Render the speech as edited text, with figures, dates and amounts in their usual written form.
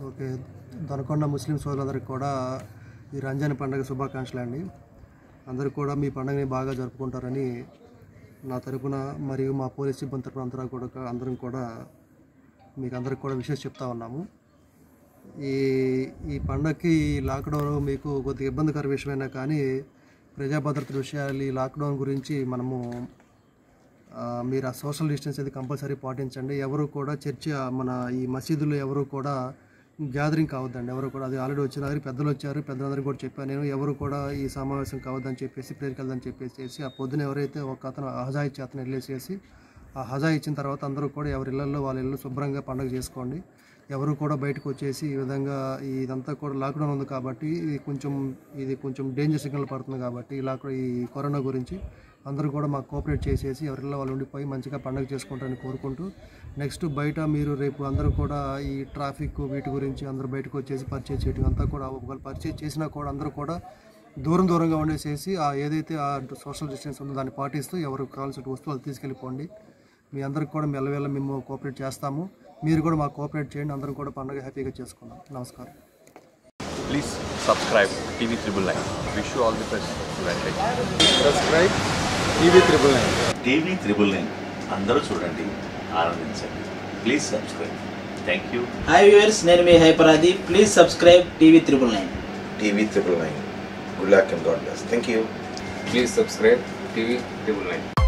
Okay, Donakonda ముస్లిం సోదరులందరికీ కూడా ఈ రంజాన్ పండుగ శుభాకాంక్షలు అండి. అందరూ కూడా మీ పండుగని బాగా జరుపుకుంటారని నా తరపున మరియు మా పోలీస్ సిబ్బంది తరపున అందరం కూడా మీకు అందరికి కూడా విషయం చెప్తా ఉన్నాము. ఈ పండగకి లాక్డౌన్ మీకు కొద్దిగా ఇబ్బందికర విషయమైనా కానీ ప్రజా భద్రత విషయాలు ఈ లాక్డౌన్ గురించి మనము మీరు ఆ సోషల్ డిస్టెన్స్ అది కంపల్సరీ పాటించండి. ఎవరు కూడా చర్చి మన ఈ మసీదులో ఎవరు కూడా గ్యాదరింగ్ కావద్దండి. ఎవరు కూడా అది ఆల్రెడీ వచ్చినారు, పెద్దలు వచ్చారు, పెద్దలందరికీ కూడా చెప్పాను నేను. ఎవరు కూడా ఈ సమావేశం కావద్దని చెప్పేసి ప్రేయర్కి వెళ్దని చెప్పేసి ఆ పొద్దున ఎవరైతే ఒక అతను హజా ఇచ్చి అతను వెళ్ళేసేసి ఆ హజా ఇచ్చిన తర్వాత అందరూ కూడా ఎవరి ఇళ్లలో వాళ్ళ ఇళ్ళు శుభ్రంగా పండుగ చేసుకోండి. ఎవరు కూడా బయటకు వచ్చేసి ఈ విధంగా ఇదంతా కూడా లాక్డౌన్ ఉంది కాబట్టి ఇది కొంచెం డేంజర్ సిగ్నల్ పడుతుంది కాబట్టి ఈ కరోనా గురించి అందరూ కూడా మాకు కోఆపరేట్ చేసేసి ఎవరిలో వాళ్ళు ఉండిపోయి మంచిగా పండుగ చేసుకుంటారని కోరుకుంటూ నెక్స్ట్ బయట మీరు రేపు అందరూ కూడా ఈ ట్రాఫిక్ వీటి గురించి అందరూ బయటకు వచ్చేసి పర్చేజ్ చేయడం అంతా కూడా ఒకవేళ పర్చేజ్ చేసినా కూడా అందరూ కూడా దూరంగా ఉండేసేసి ఏదైతే ఆ సోషల్ డిస్టెన్స్ ఉందో దాన్ని పాటిస్తూ ఎవరికి కావాల్సిన వస్తువులు తీసుకెళ్ళిపోండి. మీ అందరికి కూడా మెల్లవేళ మేము కోఆపరేట్ చేస్తాము. మీరు కూడా మాకు కోఆపరేట్ చేయండి. అందరం కూడా పండుగ హ్యాపీగా చేసుకుందాం. నమస్కారం. Please subscribe TV999. Wish you all the best. Subscribe TV999. TV999 అందరూ చూడండి, ఆనందించండి. Please subscribe. Thank you. Hi viewers, నేను మీ హైపరాది. Please subscribe TV999. TV999. Good luck and God bless. Thank you. Please subscribe TV999.